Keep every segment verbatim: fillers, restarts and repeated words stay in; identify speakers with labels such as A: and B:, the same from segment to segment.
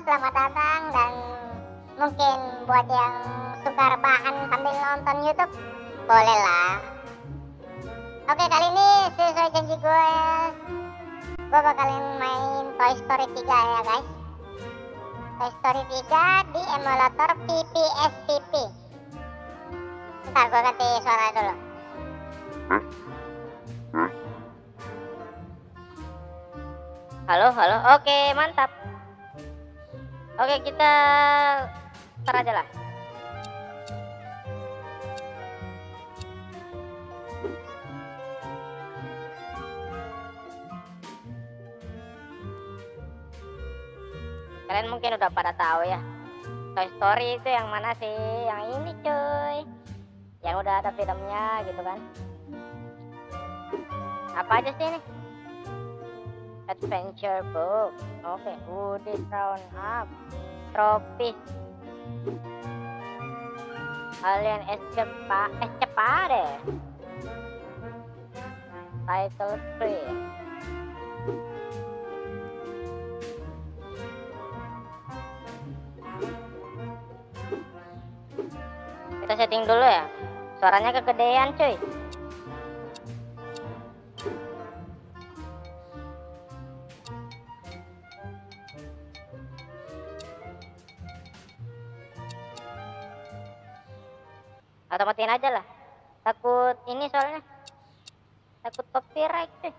A: selamat datang. Dan mungkin buat yang suka rebahan sambil nonton YouTube, boleh lah. Oke, kali ini sesuai janji gue, gue bakalan main Toy Story tiga ya guys. Toy Story tiga di emulator P P S P P. Bentar, gue ganti suara dulu.
B: Halo, halo. Oke, mantap. Oke, kita start aja lah. Kalian mungkin udah pada tahu ya, Toy Story itu yang mana sih? Yang ini cuy, yang udah ada filmnya gitu kan. Apa aja sih ini? Adventure book. Oke, okay. Woody's Round Up, Trophy, Alien Escapa Escapade, Title three. Kita setting dulu ya, suaranya kegedean cuy. Atau matiin aja lah, takut ini soalnya, takut copyright cuy.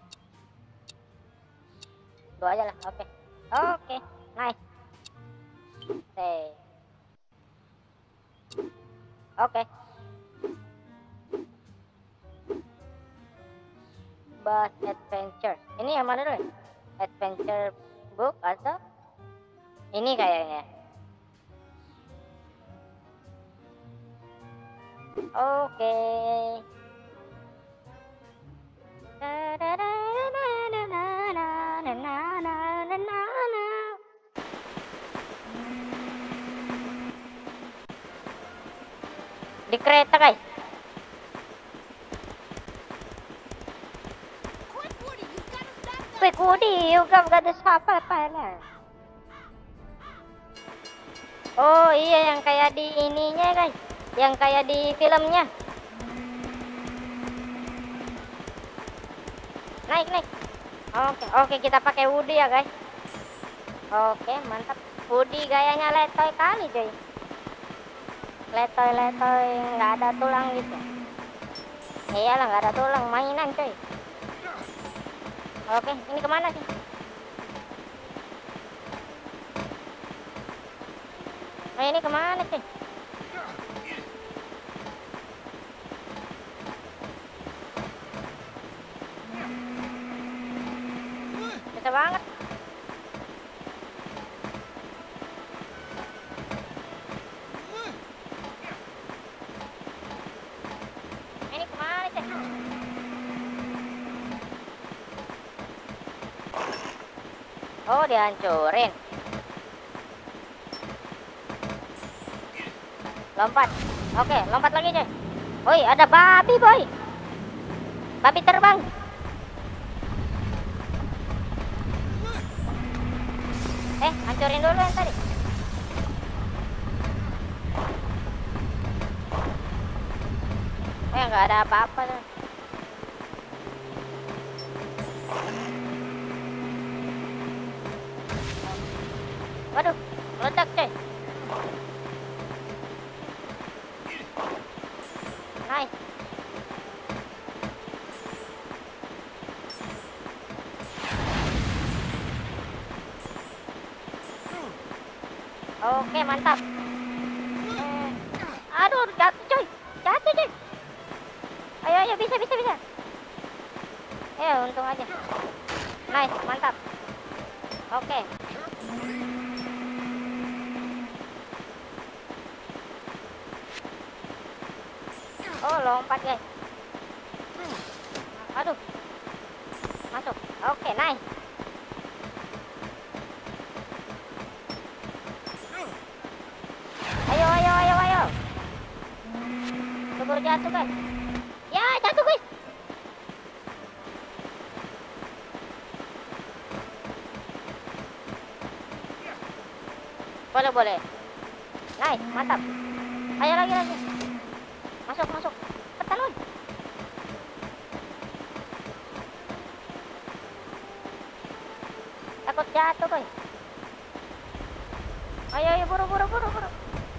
B: Dua aja lah, oke okay. Oke, okay. Nice. Say. Oke. Okay. Bus Adventure. Ini yang mana dulu? Adventure book atau ini kayaknya. Oke. Okay. Di kereta guys. Quick Woody, you got got this apa apa. Oh iya, yang kayak di ininya guys, yang kayak di filmnya. Naik naik. Oke oke, kita pakai Woody ya guys. Oke mantap. Woody gayanya letoy kali cuy. Letoy letoy nggak ada tulang gitu. Iyalah nggak ada tulang, mainan cuy. Oke, ini kemana sih? Oh ini kemana sih? Susah banget. Ini kemana sih? Oh dihancurin. Lompat. Oke, lompat lagi coy. Woi, ada babi boy. Babi terbang. Eh, hancurin dulu yang tadi. Eh, nggak ada apa-apa tuh. Waduh, meledak coy. Nice. Oke, mantap. Eh, aduh, jatuh coy. Jatuh coy. Ayo, ayo, bisa, bisa, bisa. Ya, untung aja. Nice, mantap. Oke. Oh, lompat guys. Aduh. Masuk. Oke, nice. Ayo, ayo, ayo, ayo. Keburu jatuh guys. Ya, jatuh guys. Boleh, boleh. Nice, mantap. Ayo lagi, lagi. Masuk, masuk. Cepetan, woy. Takut jatuh, coy. Ayo, ayo, buru, buru, buru, buru.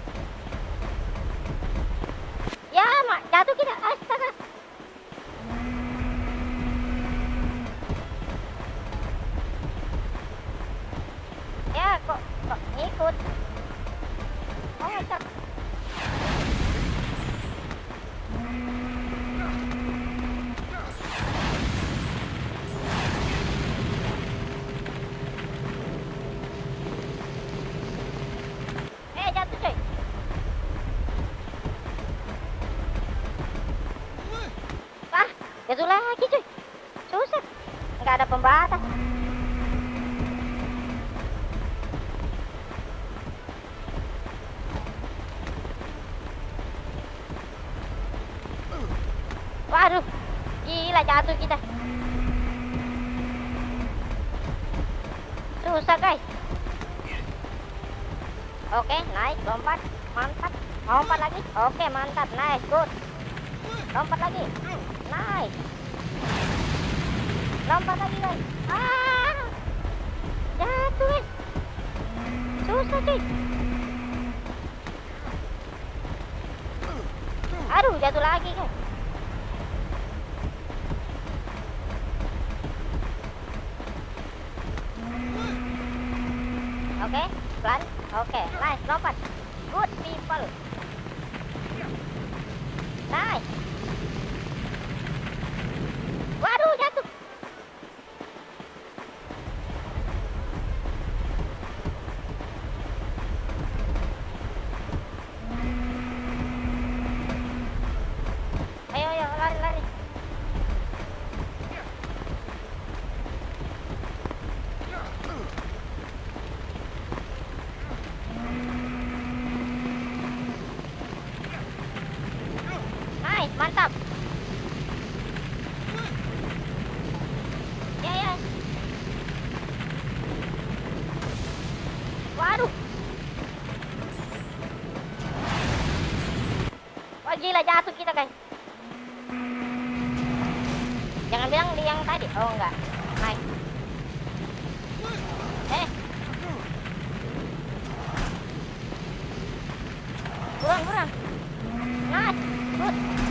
B: Ya, mak, jatuh kita. Astaga. Ya, kok, kok ngikut. Oh, ngecek. Eh, jatuh, coy. Ah, jatuh lagi, coy. Susah. Nggak ada pembatas. Waduh, gila jatuh kita. Susah, guys. Oke, naik, lompat, mantap. Lompat lagi. Oke, mantap, nice, good. Lompat lagi, nice. Lompat lagi, guys. Ah, jatuh, guys. Susah, cuy. Aduh, jatuh lagi, guys. Oke, pelan. Oke, nice, lompat. Good people. Nice. Waduh, jatuh. Ayo, ayo, lari, lari. Nice, mantap. Ya, ya. Waduh. Wah, gila jatuh kita, guys. Jangan bilang di yang tadi. Oh, enggak. Nice. Eh. Buruan, buruan. Nice. Good.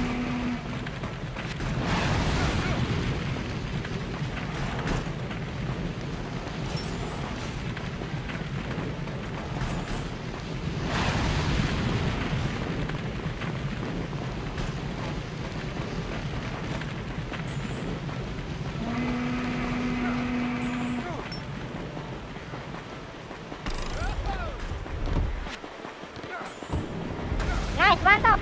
B: Nice, mantap.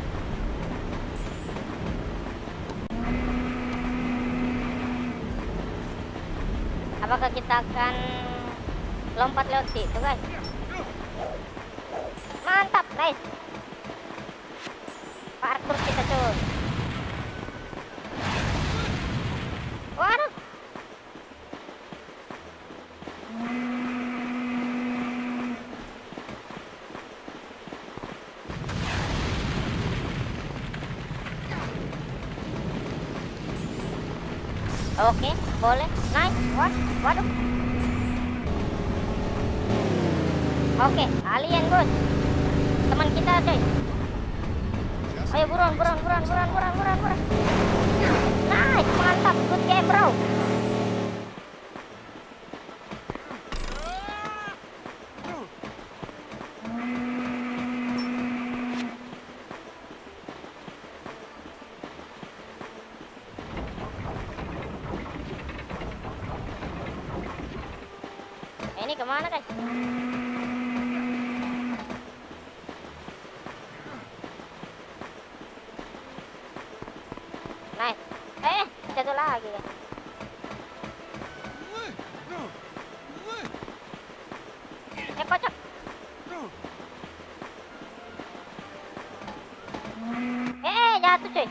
B: Apakah kita akan lompat lewat situ, guys? Mantap, nice. Parkur kita, cuy. Waduh. Oke, boleh. Nice. What? Waduh. Oke, alien, bos. Teman kita, coy. Ayo buruan, buruan, buruan, buruan, buruan, buruan, buruan. Nice, mantap. Good game, bro. Ini kemana, guys? Nice. Eh, jatuh lagi, guys. Eh, kocak. Eh, jatuh, cuy.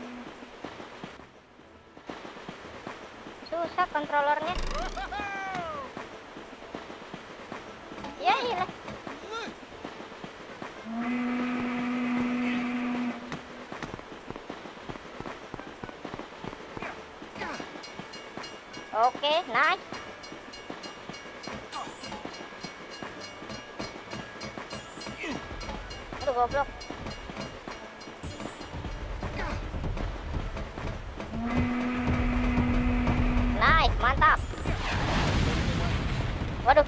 B: Susah kontrolernya. Ya, iya. Oke, nice. Aduh, goblok. Nice, mantap. Waduh.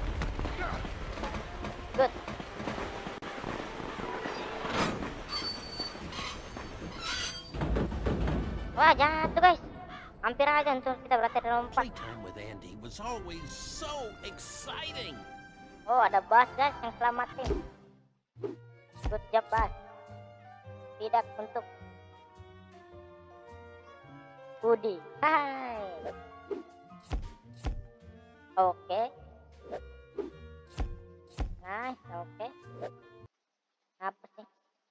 B: Good. Wah, jatuh guys. Hampir aja tuh kita berarti ada lompat.
C: Playtime with Andy was always so exciting.
B: Oh, ada Bas guys yang selamatin. Good job Bas. Tidak untuk Woody. Hai. Oke. Nice, oke. Apa sih?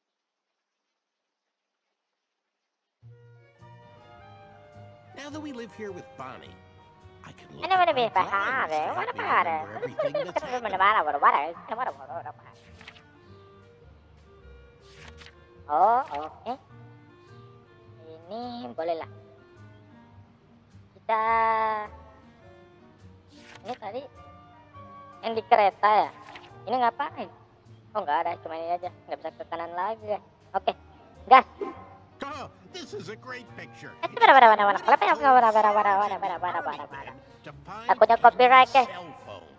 C: Now that we live here with Bonnie, I can look
B: Ano
C: at
B: mana
C: my
B: ba pa?
C: drawings to
B: Mana
C: help me
B: para?
C: remember everything that's
B: Mana
C: happened.
B: para? Mana para? Mana para? Mana para? Oh, oke. Ini boleh lah. Kita ini tadi yang di kereta ya. Ini ngapain? Oh nggak ada, cuma ini aja. Nggak bisa ke kanan lagi guys. Oke, gas.
C: Oh, this is a great picture.
B: Eh, bara bara bara bara. Kenapa yang bara bara bara bara bara bara bara bara.
C: To find
B: Takutnya copyright
C: Andy's
B: eh.
C: cell phone.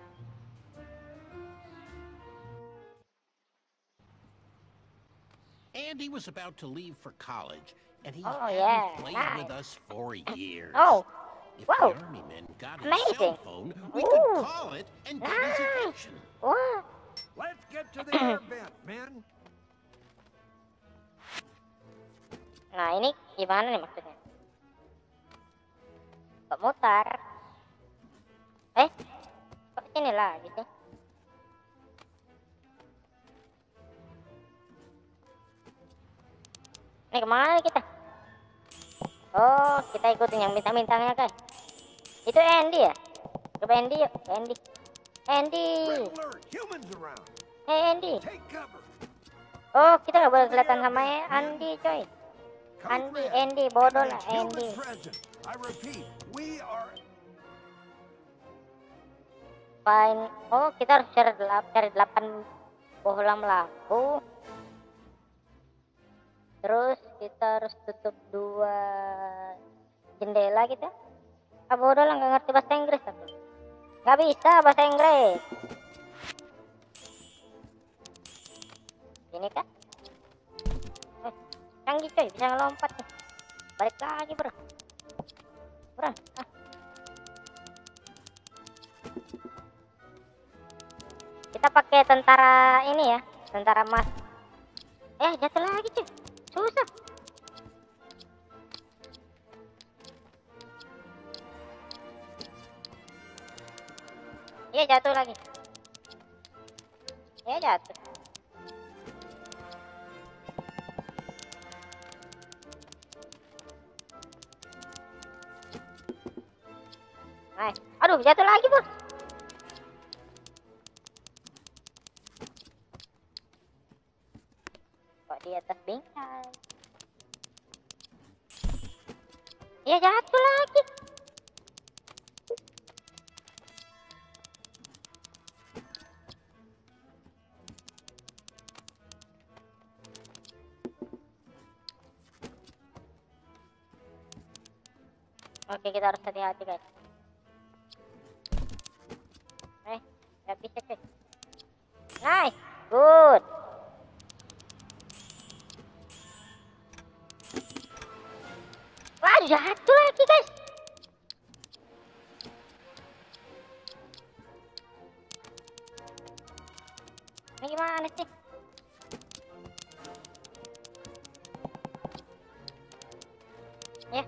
C: Andy was about to leave for college, and he
B: Oh,
C: hadn't
B: yeah,
C: played
B: nice.
C: with us for years.
B: Oh,
C: If
B: wow.
C: the army men got his
B: Amazing.
C: cell phone, we
B: Ooh.
C: could call it and get his
B: Nice.
C: attention.
B: wah.
D: Let's get to the air vent, men.
B: Nah ini gimana nih maksudnya? Kok mutar? Eh, kok sini lagi sih? Ini kemana kita? Oh, kita ikutin yang bintang-bintangnya guys. Itu Andy ya? Coba Andy yuk, Andy. Andy,
D: Red alert, humans around.
B: hey Andy.
D: Take cover.
B: Oh, kita nggak boleh kelihatan sama Andy coy.
D: Code
B: Andy,
D: red.
B: Andy, bodoh lah
D: There's
B: Andy.
D: humans present. I repeat, we are.
B: Fine. Oh, kita harus cari delap, cari delapan bohlam lampu. Terus kita harus tutup dua jendela kita. Ah bodoh lah, nggak ngerti bahasa Inggris aku. Nggak bisa bahasa Inggris. Ini kan? Eh, canggih coy, bisa ngelompat nih. Balik lagi bro. Bro. Ah. Kita pakai tentara ini ya, tentara emas. Eh, jatuh lagi cuy. Susah. Iya jatuh lagi. Iya jatuh. Nice. Aduh, jatuh lagi bos. Kok di atas bingkai? Iya jatuh lagi. Oke, kita harus hati-hati guys. Eh, nggak bisa cuy. Nice, good. Wah, jatuh lagi guys. Ini gimana sih? Ya.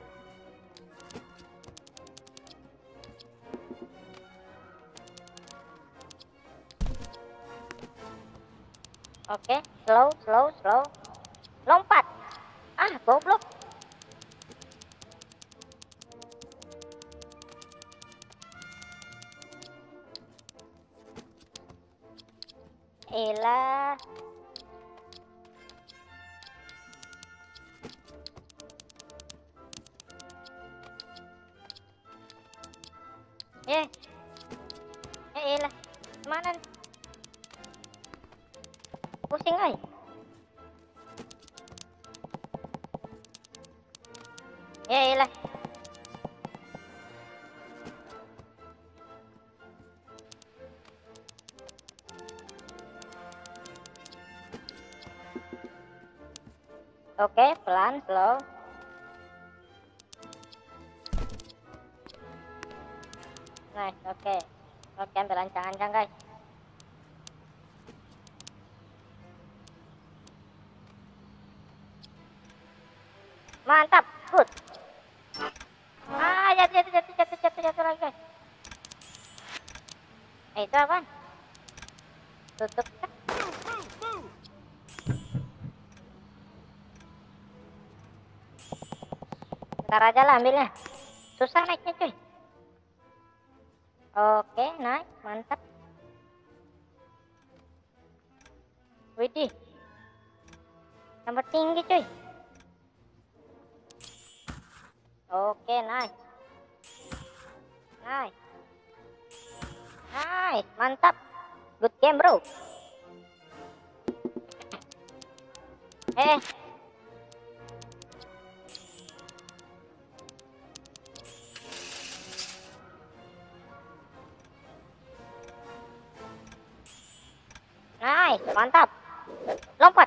B: Oke, slow, slow, slow. Lompat. Ah, goblok. Elah. Eh. Eh, elah. Mana? Pusing ay. Ya elah. Oke, pelan, slow. Nice, oke. Oke, ambil ancang-ancang, guys. Mantap, good. Ah, jatuh, jatuh, jatuh, jatuh, jatuh, jatuh lagi, guys. Eh, itu apaan? Tutup. Ntar aja lah ambilnya. Susah naiknya, cuy. Oke, naik, mantap. Widih. Nomor tinggi, cuy. Oke, nice. Nice. Nice, mantap. Good game, bro. Eh. Nice, mantap. Lompat.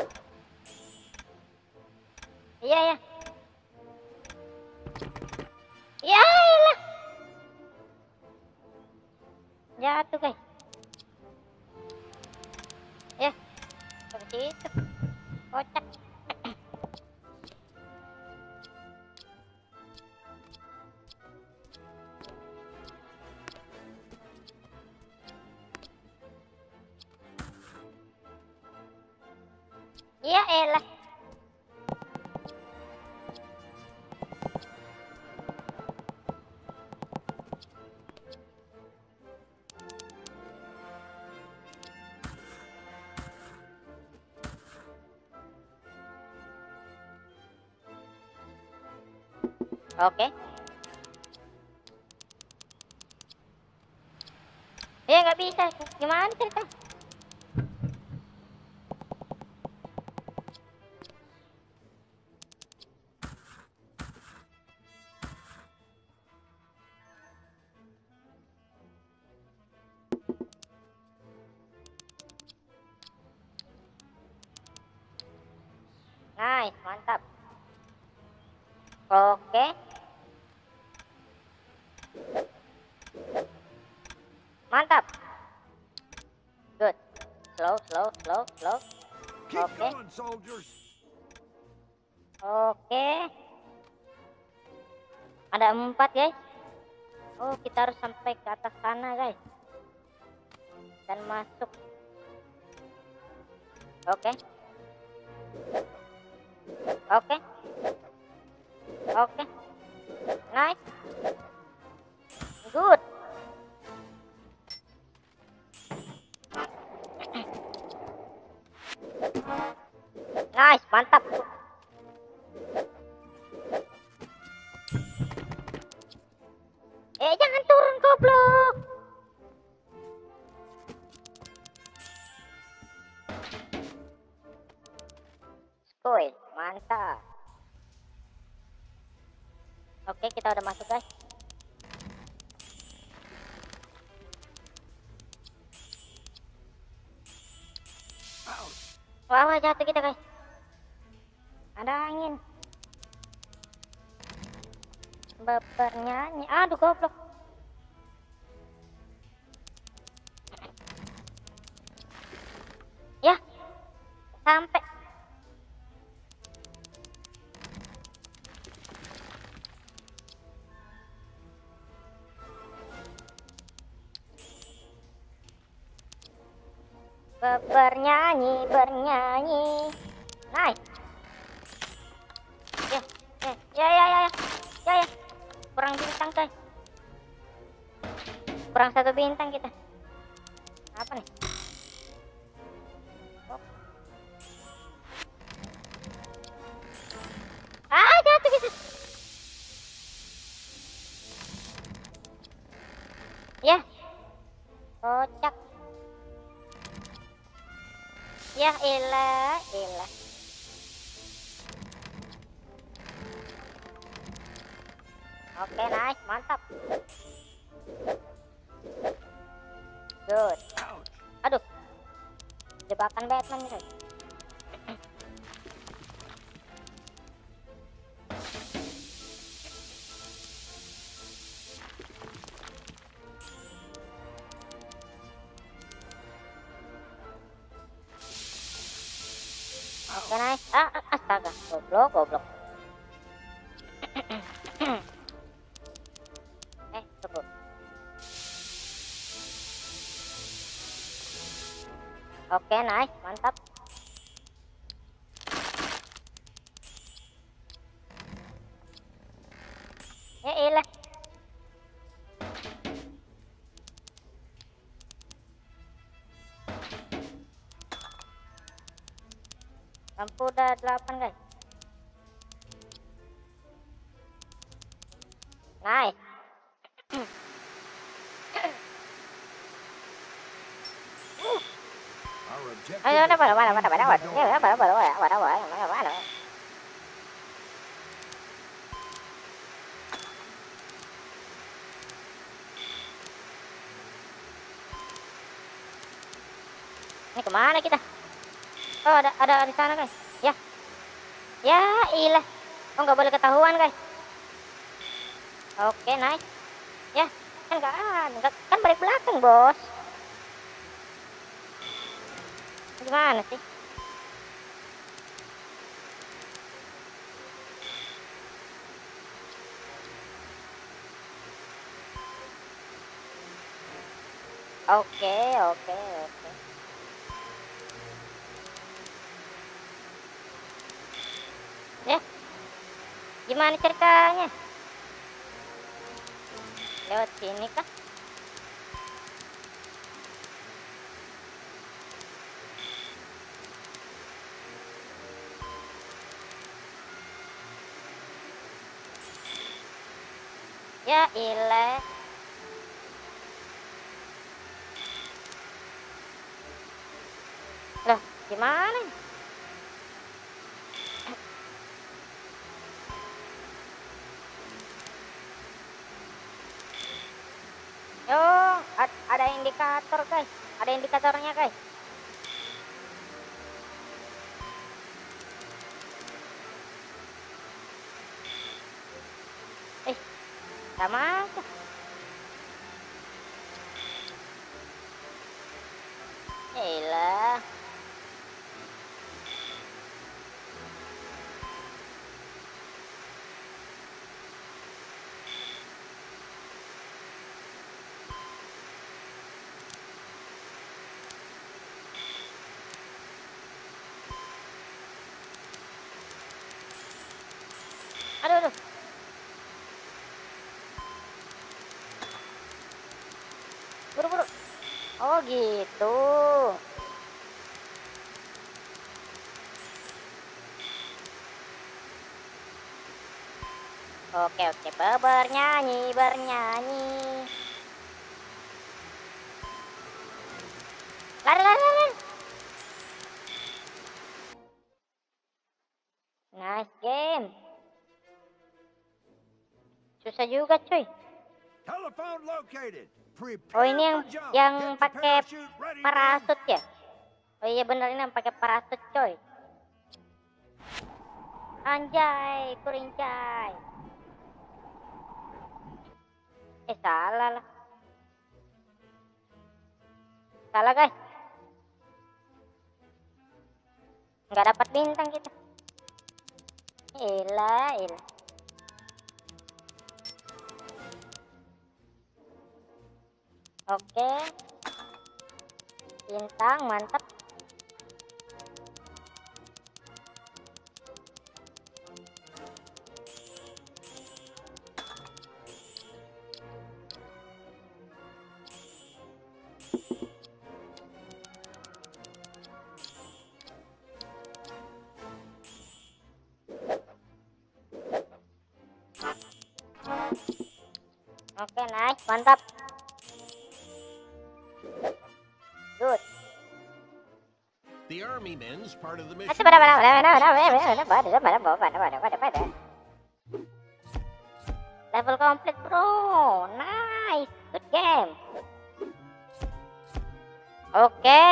B: Iya, ya. Ya lah. Jatuh, guys. Ya. Seperti itu. Kocak. Ya elah. Oke. Ya nggak bisa. Gimana cerita? Nice, mantap. Oke. Mantap. Good. Slow, slow, slow, slow.
D: Keep
B: Okay.
D: going, soldiers.
B: Oke. Ada empat, guys. Oh, kita harus sampai ke atas sana, guys. Dan masuk. Oke. Oke. Oke. Nice. Good. Nice, mantap. Eh, jangan turun, goblok. Skoy, mantap. Oke, kita udah masuk, guys. Wah, wah, jatuh kita, guys. Ada angin. Bernyanyi. Aduh, goblok. Ya, sampai. Bernyanyi, bernyanyi. Nice. Ya, ya, ya, ya, ya, ya, ya. Kurang bintang, guys. Kurang satu bintang kita. Apa nih? Oh. Ah, jatuh kita. Oke, nice, mantap. Good. Aduh, jebakan Batman guys. Oke, nice. Ah, ah, astaga, goblok, goblok. Eh, tunggu. Oke, nice, mantap. Ya elah. Lampu udah delapan guys. Nice. Ayo, mana mana mana mana mana mana mana mana mana mana mana mana. Ini kemana kita? Oh, ada ada di sana guys. Ya, ya ilah. Oh, nggak boleh ketahuan guys. Oke, nice. Ya, kan nggak kan, kan balik belakang bos. Gimana sih? Oke, oke, oke. Ya, gimana ceritanya? Lewat sini kah? Ya ilah. Loh, gimana? Yo, ada indikator guys. Ada indikatornya guys. Eh, sama aja. Elah. Aduh, aduh. Buru-buru. Oh gitu. Oke, oke. Bernyanyi, bernyanyi. Lari, lari, lari. Nice game. Susah juga cuy.
D: Telephone located. Prepare
B: Oh, ini yang
D: for jump.
B: yang
D: Get the
B: pakai
D: parachute ready to
B: parasut ya? Oh iya bener, ini yang pakai parasut coy. Anjay, kurincay. Eh salah lah. Salah guys. Nggak dapat bintang kita. Ilah, ilah. Oke, bintang mantap. Oke, nice, mantap. Good.
C: The army men's part of the mission.
B: Asa pada pada pada pada pada pada pada pada pada pada pada pada pada. Level complete, bro. Nice. Good game. Oke.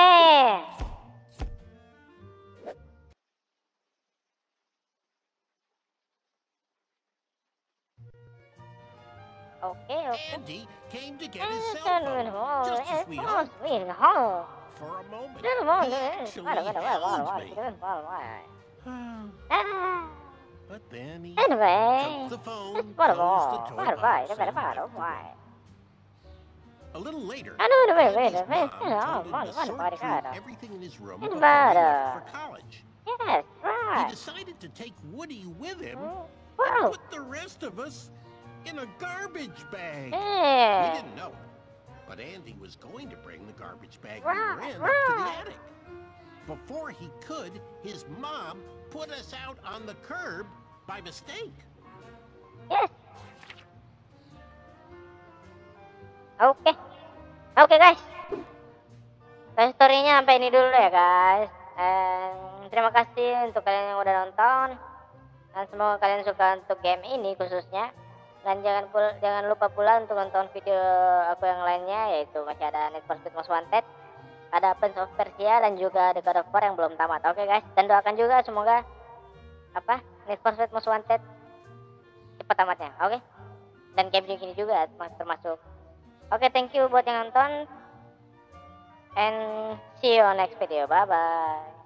B: Oke, oke.
C: Andy came to get his
B: Eh,
C: cell
B: kan,
C: phone,
B: oh,
C: just
B: eh,
C: as we
B: oh,
C: hoped.
B: sweet, oh.
C: For a moment,
B: Dia mau,
C: he
B: eh,
C: actually
B: mana, mana, mana,
C: held
B: mana,
C: me.
B: mana, mana, mana. Ah,
C: But then he
B: anyway,
C: took the phone,
B: just what
C: closed the
B: more?
C: toy
B: What
C: box,
B: why?
C: and
B: What about
C: left the
B: why?
C: room. A little later,
B: I know the way, wait,
C: Andy's
B: wait,
C: mom
B: you know,
C: told him
B: one,
C: to
B: one
C: sort
B: body
C: through
B: card.
C: everything in his room
B: And
C: before he
B: butter.
C: left for college.
B: Yes,
C: He
B: right.
C: decided to take Woody with him
B: Mm,
C: and
B: Wow.
C: put the rest of us in a garbage bag. We
B: Yeah.
C: didn't know, but Andy was going to bring the garbage bag we
B: Right,
C: were in up to the
B: right.
C: attic. Before he could, his mom put us out on the curb by mistake.
B: Yes. Oke. Oke, guys. Guys, story-nya sampai ini dulu ya, guys. And terima kasih untuk kalian yang udah nonton. Dan semoga kalian suka untuk game ini khususnya. Dan jangan pul- jangan lupa pula untuk nonton video aku yang lainnya, yaitu masih ada Need for Speed Most Wanted, ada Prince of Persia, dan juga The God of War yang belum tamat. Oke, guys. Dan doakan juga semoga apa Need for Speed Most Wanted cepat tamatnya. Oke. Dan game gini juga termasuk. Oke, thank you buat yang nonton. And see you on next video. Bye bye.